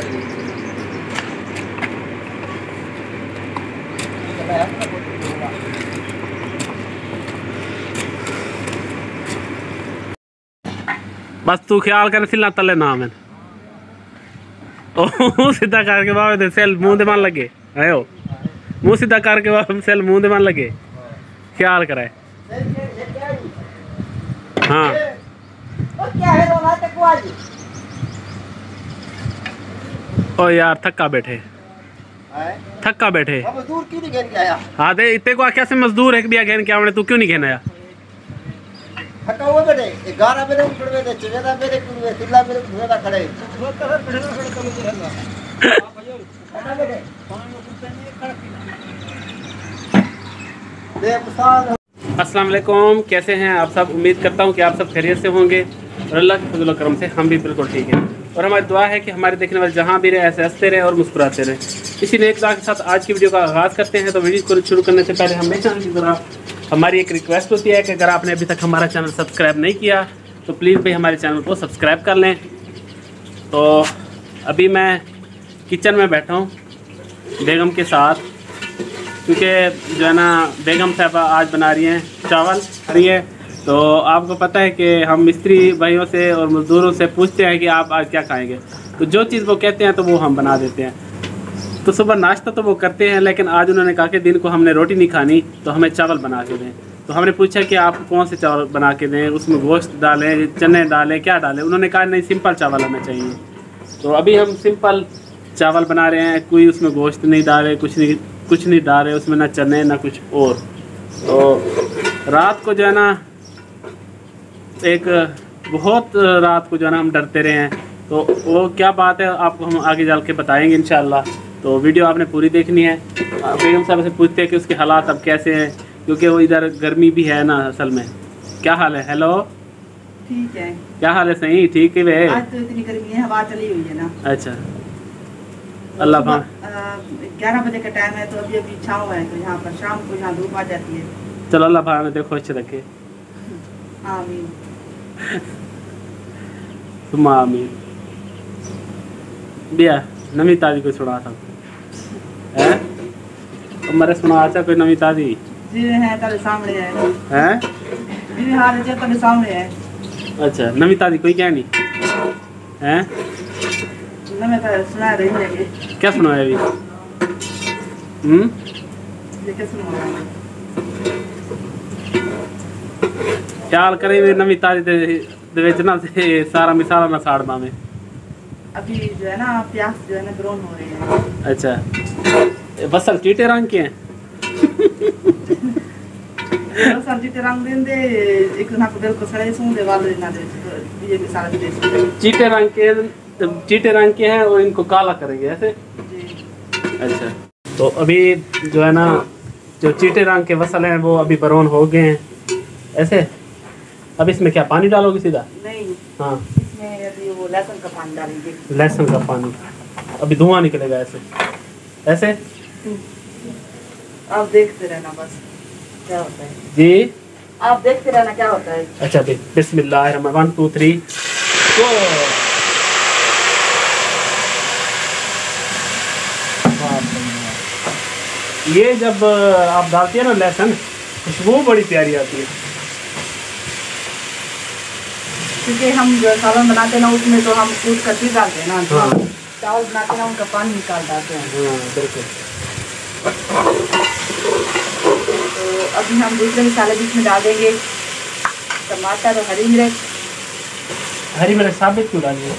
बस तू ख्याल कर सिलना तले ना मैं ओ सीधा करके बाबे दे सेल मुंह दे मान लगे आयो मुंह सीधा करके बाबे सेल मुंह दे मान लगे ख्याल कराए। हाँ ओ यार थक्का बैठे मजदूर क्यों नहीं घेन के आया? हाँ दे इतने को आख्या से मजदूर एक भी घेन के आवने तू क्यों नहीं घेन आया? थका हुआ बेटे 11 बजे उठ गए थे 14 बजे कुल तिल्ला मेरे धुएगा खड़े अस्सलाम वालेकुम, कैसे हैं आप सब? उम्मीद करता हूं कि आप सब खैरियत से होंगे और अल्लाह के फजल करम से हम भी बिल्कुल ठीक हैं। और हमारी दुआ है कि हमारे देखने वाले जहां भी रहे ऐसे हंसते रहे और मुस्कुराते रहे। इसी नेक दुआ के साथ आज की वीडियो का आगाज़ करते हैं। तो वीडियो को शुरू करने से पहले हमेशा की तरह हमारी एक रिक्वेस्ट होती है कि अगर आपने अभी तक हमारा चैनल सब्सक्राइब नहीं किया तो प्लीज़ भाई हमारे चैनल को सब्सक्राइब कर लें। तो अभी मैं किचन में बैठा हूँ बेगम के साथ, क्योंकि जो है ना बेगम साहबा आज बना रही हैं चावल रही है। तो आपको पता है कि हम मिस्त्री भाइयों से और मज़दूरों से पूछते हैं कि आप आज क्या खाएंगे, तो जो चीज़ वो कहते हैं तो वो हम बना देते हैं। तो सुबह नाश्ता तो वो करते हैं, लेकिन आज उन्होंने कहा कि दिन को हमने रोटी नहीं खानी तो हमें चावल बना के दें। तो हमने पूछा कि आप कौन से चावल बना के दें, उसमें गोश्त डालें, चने डालें, क्या डालें? उन्होंने कहा नहीं सिंपल चावल हमें चाहिए। तो अभी हम सिंपल चावल बना रहे हैं, कोई उसमें गोश्त नहीं डाले, कुछ नहीं डाल रहे उसमें, ना चने ना कुछ और। तो रात को जो है ना बहुत रात को जो है ना हम डरते रहे हैं। तो वो क्या बात है आपको हम आगे चल के बताएंगे इंशाल्लाह। तो वीडियो आपने पूरी देखनी है। बेगम साहब से पूछते हैं कि उसके हालात अब कैसे हैं, क्योंकि वो इधर गर्मी भी है ना असल में। क्या हाल है? हेलो ठीक है, क्या हाल है? सही ठीक है वे? आज तो इतनी गर्मी है, हवा चली हुई है ना। अच्छा अल्लाह भा 11 बजे का टाइम है तो अभी अभी छाँव है, तो यहाँ पर शाम को यहाँ धूप आ जाती है। चलो अल्लाह भा ने देखो अच्छे रखे। आमीन तुम आमीन। बिया नवी ताजी कोई सुना था है? तुम्हारे सुना अच्छा कोई नवी ताजी जी है तेरे सामने है? जी हाल है तेरे सामने है। अच्छा नवी ताजी कोई क्या नहीं है? मैं तो सुना रही है। क्या सुनाया अभी? ये क्या सुना? ख्याल करे नवी ताजी दे विच ना से सारा मिसाला ना साड़ना में। अभी जो है ना प्याज जो है ना ब्राउन हो रहे हैं। अच्छा बसल चीटे रंग के हैं बसल चीटे रंग देंदे एक ना को बिल्कुल सड़े सूंदे वाले ना दे ये भी सारा दे चीटे रंग के हैं और इनको काला करेंगे ऐसे जी। अच्छा तो अभी जो है ना जो चीटे रंग के वसल हैं वो अभी ब्राउन हो गए हैं ऐसे। अब इसमें क्या पानी डालोगे सीधा? नहीं, हाँ इसमें अभी वो लहसुन का पानी डालेंगे। लहसुन का पानी, अभी धुआं निकलेगा ऐसे ऐसे। आप देखते रहना बस क्या होता है जी, आप देखते रहना क्या होता है। अच्छा बिस्मिल्लाह 1 2 3 गो। ये जब आप डालती है ना लहसुन, खुशबू बड़ी प्यारी आती है। क्योंकि हम जो सालन बनाते हैं ना उसमें तो हम कूट कर भी डालते हैं ना। हाँ। चावल बनाते हैं ना उनका पानी निकाल डालते हैं। हाँ बिल्कुल। तो अभी हम दूसरे मसाले भी इसमें डाल देंगे, टमाटर और हरी मिर्च। हरी मिर्च साबित क्यों डालिए?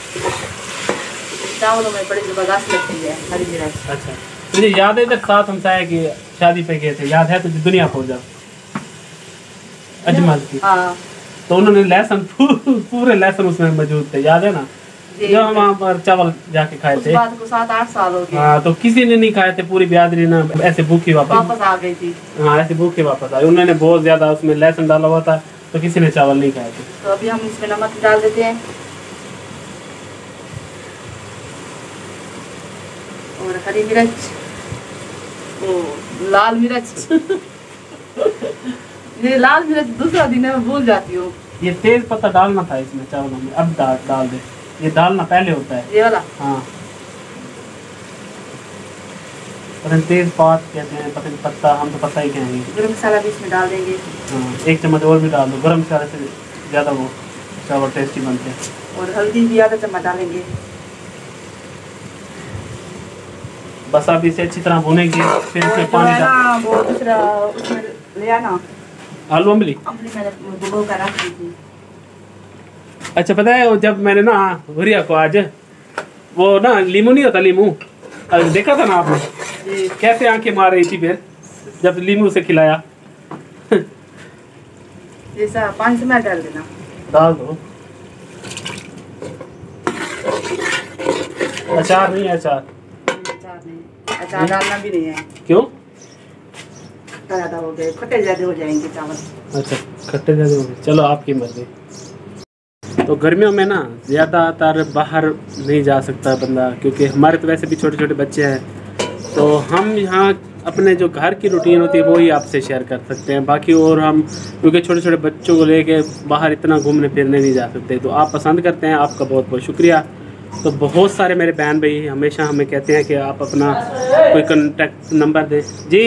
चावलों में बड़ी ज़बरदस्त लगती है हरी मिर्च। अच्छा मुझे याद है जब साथ हम साया की शादी पे गए थे, याद है तुझे? दुनिया खोजा अजमल की। हाँ तो उन्होंने लहसुन पूरे लहसुन उसमें मौजूद थे, याद है ना? जो हम वहाँ पर चावल जाके खाए थे। बात को 7-8 साल हो गए। हाँ तो किसी ने नहीं खाए थे, पूरी बिरादरी ना ऐसे भूखी वापस आ गई थी। हाँ ऐसे भूखे वापस आए। उन्होंने बहुत ज्यादा उसमें लहसुन डाला हुआ था तो किसी ने चावल नहीं खाए थे। तो अभी हम इसमें नमक डाल देते हैं और हरी मिर्च, लाल मिर्च ये लाल मिर्च दूसरा दिन मैं भूल जाती हूँ। ये तेज पत्ता डालना था इसमें चावलों में, अब डाल दे। ये डालना पहले होता है ये वाला। हाँ पता नहीं तेज पात कहते हैं, पता नहीं पत्ता, हम तो पत्ता ही कहेंगे। गरम मसाला भी इसमें डाल देंगे। हाँ, 1 चम्मच और भी डाल दो, गरम मसाले से ज़्यादा वो चावल टेस्टी बनते हैं। और हल्दी भी आधा चम्मच डालेंगे। बस आप इसे अच्छी तरह भुनेंगे, फिर इसमें पानी डाल। वो दूसरा उसमें ले आना आलू अम्बली मैंने भिगो कर रख दी थी। अच्छा, पता है वो जब मैंने ना भुरिया को आज वो ना लीमू नहीं होता, लीमू देखा था ना आपने कैसे आंखें मार रही थी फिर जब लीमू से खिलाया। जैसा 5 मिनट डाल देना। डाल दो। अचार नहीं है? अचार अचार डालना भी नहीं है। क्यों? ज़्यादा हो गए, खट्टे ज़्यादा हो जाएंगे चावल। अच्छा, खट्टे ज़्यादा हो गए, चलो आपकी मर्जी। तो गर्मियों में ना ज़्यादातर बाहर नहीं जा सकता बंदा, क्योंकि हमारे तो वैसे भी छोटे छोटे बच्चे हैं, तो हम यहाँ अपने जो घर की रूटीन होती है वो ही आपसे शेयर कर सकते हैं। बाकी और हम क्योंकि छोटे छोटे बच्चों को लेके बाहर इतना घूमने फिरने नहीं जा सकते, तो आप पसंद करते हैं, आपका बहुत बहुत शुक्रिया। तो बहुत सारे मेरे बहन भाई हमेशा हमें कहते हैं कि आप अपना कोई कॉन्टेक्ट नंबर दें जी।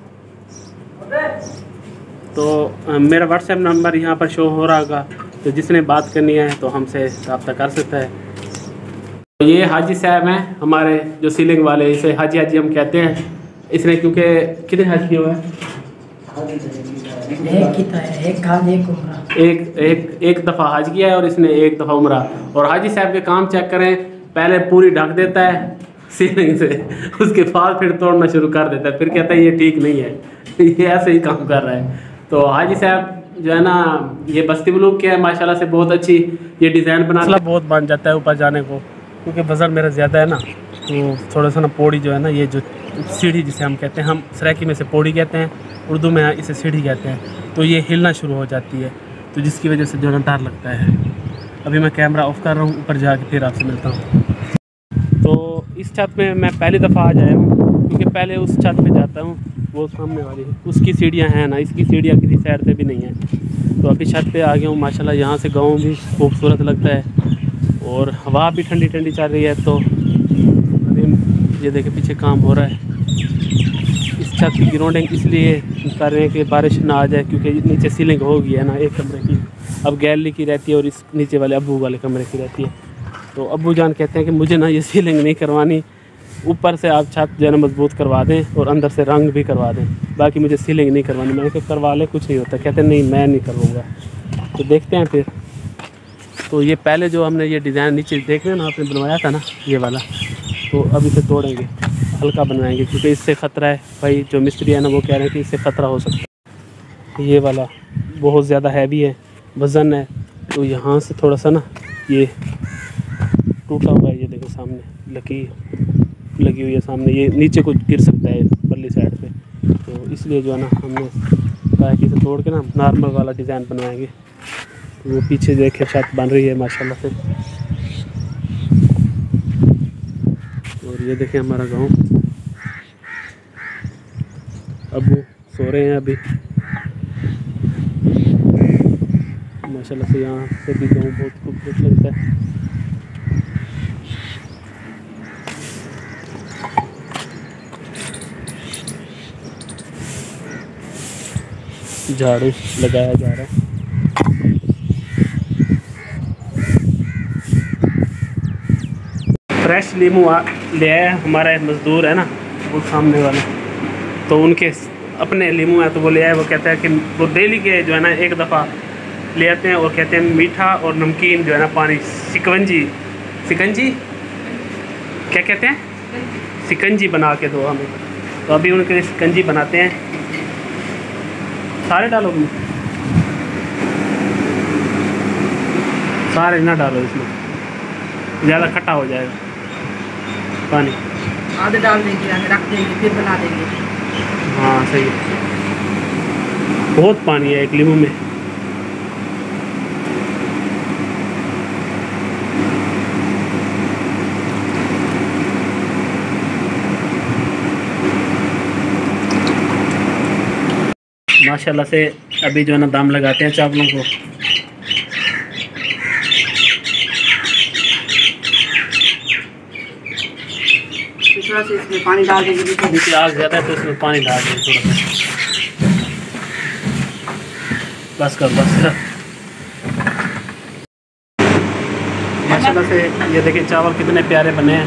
तो मेरा व्हाट्सएप नंबर यहाँ पर शो हो रहा होगा, तो जिसने बात करनी है तो हमसे रब्ता कर सकता है। तो ये हाजी साहब हैं हमारे जो सीलिंग वाले, इसे हाजी हाजी हम कहते हैं। इसने क्योंकि कितने हज किए हुए हैं? एक दफ़ा हज किया है और इसने 1 दफ़ा उम्रा। और हाजी साहब के काम चेक करें, पहले पूरी ढक देता है सीलिंग से, उसके बाद फिर तोड़ना शुरू कर देता है, फिर कहता है ये ठीक नहीं है, ये ऐसे ही काम कर रहा है। तो हाजी साहब जो है ना ये बस्ती ब्लॉक के है, माशाल्लाह से बहुत अच्छी ये डिज़ाइन बना बहुत बन जाता है ऊपर जाने को, क्योंकि वज़न मेरा ज़्यादा है ना, तो थोड़ा सा ना पौड़ी जो है ना, ये जो सीढ़ी जिसे हम कहते हैं, हम सराइकी में से पौड़ी कहते हैं, उर्दू में इसे सीढ़ी कहते हैं, तो ये हिलना शुरू हो जाती है, तो जिसकी वजह से जो है डर लगता है। अभी मैं कैमरा ऑफ कर रहा हूँ, ऊपर जाके फिर आपसे मिलता हूँ। तो इस छत में मैं पहली दफ़ा आ जाया हूँ, क्योंकि पहले उस छत पे जाता हूँ, वो सामने वाली है, उसकी सीढ़ियाँ हैं ना, इसकी सीढ़ियाँ किसी साइड से भी नहीं है। तो अभी छत पे आ गया हूँ, माशाल्लाह यहाँ से गाँव भी खूबसूरत लगता है और हवा भी ठंडी ठंडी चल रही है। तो अभी ये देखे पीछे काम हो रहा है, इस छत की ग्राउंडिंग इसलिए कर रहे हैं कि बारिश ना आ जाए, क्योंकि नीचे सीलिंग हो गई है ना एक कमरे की, अब गैलरी की रहती है और इस नीचे वाले अब्बू वाले कमरे की रहती है। तो अब्बू जान कहते हैं कि मुझे ना ये सीलिंग नहीं करवानी, ऊपर से आप छत जो है ना मजबूत करवा दें और अंदर से रंग भी करवा दें, बाकी मुझे सीलिंग नहीं करवानी। मैंने कहा करवा ले, कुछ नहीं होता। कहते नहीं मैं नहीं करवाऊँगा। तो देखते हैं फिर। तो ये पहले जो हमने ये डिज़ाइन नीचे देख रहे ना आपने बनवाया था ना ये वाला, तो अब इसे तोड़ेंगे, हल्का बनवाएंगे, क्योंकि इससे ख़तरा है भाई, जो मिस्त्री है ना वो कह रहे हैं कि इससे ख़तरा हो सकता है। ये वाला बहुत ज़्यादा हैवी है, वज़न है, तो यहाँ से थोड़ा सा ना ये टूटा हुआ है, ये देखो सामने लकीर लगी हुई है सामने, ये नीचे कुछ गिर सकता है परली साइड पे, तो इसलिए जो है ना हमने कहा कि इसे तोड़ के ना नॉर्मल वाला डिज़ाइन बनवाएंगे। तो वो पीछे देखे छत बन रही है माशाल्लाह से। और ये देखें हमारा गांव, अब्बू सो रहे हैं अभी माशाल्लाह से। यहाँ से भी गाँव बहुत खूबसूरत लगता है। झाड़ू लगाया जा रहा है। फ्रेश लीमू ले आया हमारा मज़दूर है ना वो सामने वाले, तो उनके अपने लीमू है, तो वो ले आए। वो कहता है कि वो डेली के जो है ना 1 दफ़ा ले आते हैं और कहते हैं मीठा और नमकीन जो है ना पानी शिकंजी क्या कहते हैं, शिकंजी बना के दो हमें। तो अभी उनके लिए शिकंजी बनाते हैं। सारे डालोगे? सारे ना डालो, इसमें ज़्यादा खट्टा हो जाएगा पानी। आधे डाल देंगे, रख देंगे, फिर बना देंगे। हाँ सही है, बहुत पानी है एक लीमू में। माशाल्लाह से अभी जो है ना दम लगाते हैं चावलों को। थोड़ा सा इसमें पानी डाल देंगे। नीचे आग ज़्यादा है तो इसमें पानी डाल देंगे थोड़ा सा। बस कर बस कर। माशाल्लाह से ये देखिए चावल कितने प्यारे बने हैं।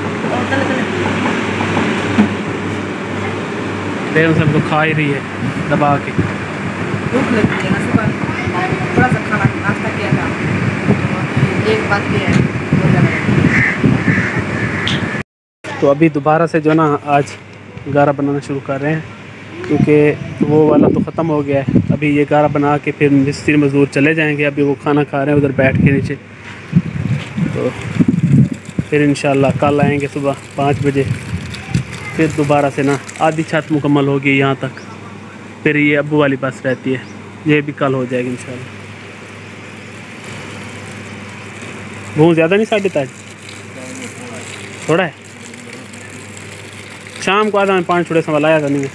देर से तो खा ही रही है दबा के। भूख लगती है ना, सुबह थोड़ा सा खाना नाश्ता किया था। एक बात ये है तो अभी दोबारा से जो ना आज गारा बनाना शुरू कर रहे हैं, क्योंकि वो वाला तो ख़त्म हो गया है। अभी ये गारा बना के फिर मिस्त्री मज़दूर चले जाएंगे। अभी वो खाना खा रहे हैं उधर बैठ के नीचे। तो फिर इंशाल्लाह कल आएंगे सुबह 5 बजे। फिर दोबारा से ना आधी छत मुकम्मल होगी यहाँ तक। फिर ये अब्बू वाली बस रहती है, ये भी कल हो जाएगी इंशाल्लाह। बहुत ज़्यादा नहीं 3.5 थोड़ा है। शाम को आधा मैं 5 छोड़े सवाल आया था नहीं।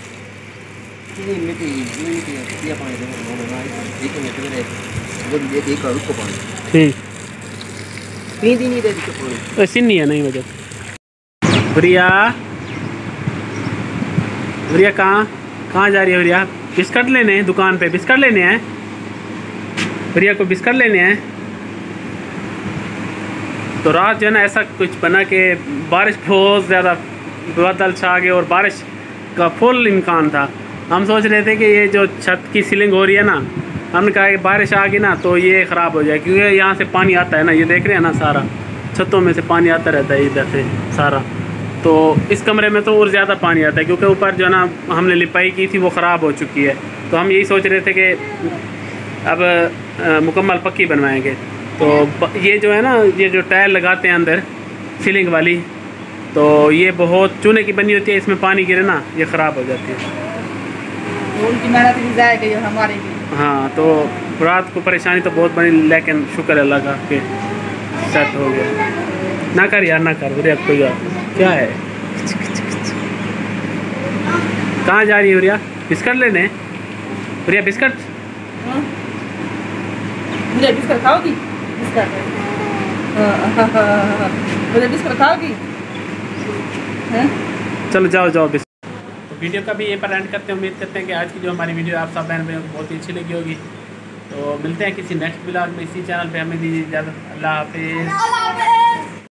ठीक ऐसी नहीं है नहीं वजह। प्रिया प्रिया कहाँ जा रही है प्रिया? बिस्किट लेने हैं दुकान पे, बिस्किट लेने हैं प्रिया को, बिस्किट लेने हैं। तो रात जो है ना ऐसा कुछ बना कि बारिश बहुत ज़्यादा बादल छा गए और बारिश का फुल इम्कान था। हम सोच रहे थे कि ये जो छत की सीलिंग हो रही है ना, हमने कहा कि बारिश आ गई ना तो ये ख़राब हो जाए, क्योंकि यहाँ से पानी आता है ना, ये देख रहे हैं ना सारा छतों में से पानी आता रहता है इधर से सारा। तो इस कमरे में तो और ज़्यादा पानी आता है, क्योंकि ऊपर जो है ना हमने लिपाई की थी वो ख़राब हो चुकी है। तो हम यही सोच रहे थे कि अब मुकम्मल पक्की बनवाएंगे। तो ये जो है ना, ये जो टाइल लगाते हैं अंदर सीलिंग वाली, तो ये बहुत चूने की बनी होती है, इसमें पानी गिरे ना ये ख़राब हो जाती है। उनकी मेहनत भी ज़ाया गई और हमारी भी। हाँ तो रात को परेशानी तो बहुत बनी, लेकिन शुक्र अल्लाह का कि सेट हो गया। ना कर यार ना कर उरिया, कोई यार क्या है। कहाँ जा रही है उरिया? बिस्किट लेने? उरिया बिस्किट मुझे बिस्किट खाओगी? बिस्किट मुझे बिस्किट खाओगी? चलो जाओ जाओ बिस्किट। तो वीडियो का भी ये पर एंड करते हैं। उम्मीद करते हैं कि आज की जो हमारी वीडियो आप सब बहन भाइयों को बहुत ही अच्छी लगी होगी। तो मिलते हैं किसी नेक्स्ट ब्लॉग में इसी चैनल पे। हमें दीजिए इजाज़त। अल्लाह हाफिज़।